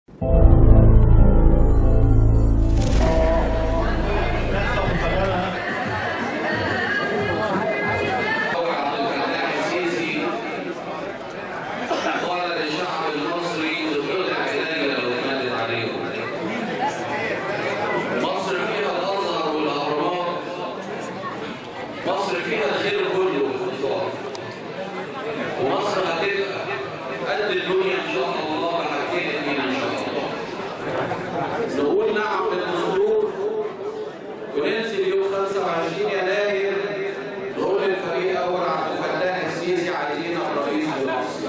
مصر فيها الخير كله ومصر هتبقى قد الدنيا ان شاء الله وهتكون فينا ان شاء الله. نقول نعم للدستور وننزل يوم 25 يناير نقول للفريق الاول عبد الفتاح السيسي عايزين الرئيس لمصر.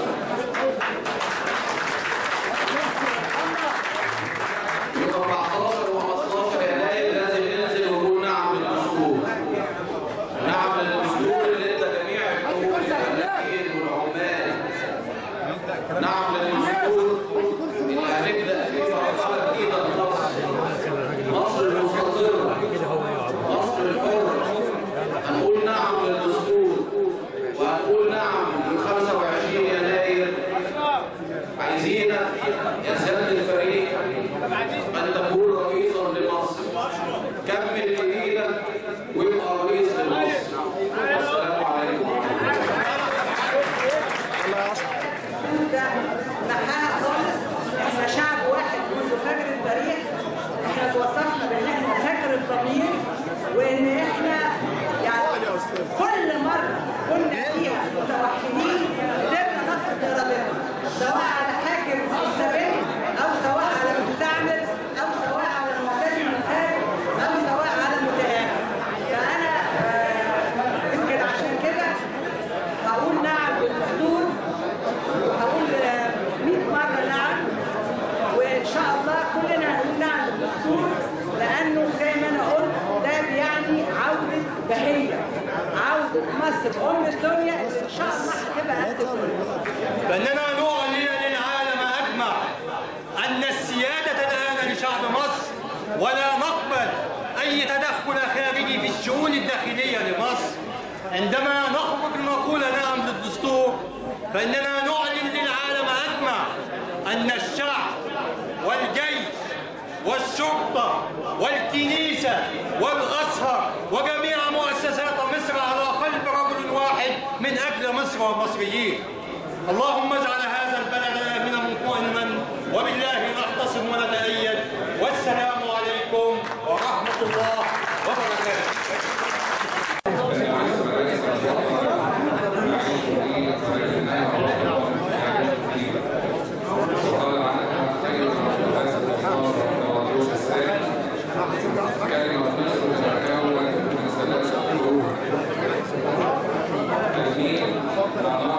يوم 14 و15 يناير لازم ننزل ونقول نعم للدستور. نعم للدستور اللي ادى جميع الحقوق للفلاحين والعمال. نعم للدستور اللي هنبدا فيه مرحله جديده لمصر. مصر المستقره، مصر الحره. هنقول نعم للدستور وهنقول نعم ل 25 يناير. عايزينك يا سياده الفريق ان تكون رئيسا لمصر. كمل بايدك ويبقى رئيس لمصر. السلام عليكم ورحمه الله. نحاها خالص. احنا شعب واحد منذ فجر التاريخ. احنا توصفنا بان احنا فجر الضمير وان احنا يعني كل مره كنا فيها متوحدين قدرنا نفرض ارادتنا، سواء على حاكم مستبد او سواء على مستعمر او سواء على معتدي من الخارج او سواء على متآمر. فانا يمكن عشان كده هقول نعم للدستور وهقول 100 مره نعم، وان شاء الله كلنا هنقول نعم للدستور لانه زي ما انا قلت ده بيعني عوده بهيه، عوده مصر ام الدنيا اللي ان شاء الله هتبقى قد الدنيا. فاننا نعلن للعالم اجمع ان السياده الان لشعب مصر، ولا نقبل اي تدخل خارجي في الشؤون الداخليه لمصر. عندما نخرج نقول نعم للدستور فاننا نعلن للعالم اجمع ان الشعب والجيش والشرطه والكنيسه والازهر وجميع مؤسسات مصر على قلب رجل واحد من اجل مصر والمصريين. اللهم اجعل هذا البلد امنا مطمئنا، وبالله نعتصم ونتأيد، والسلام عليكم ورحمه الله وبركاته. كلمة مصر تتكون من 3 حروف. 2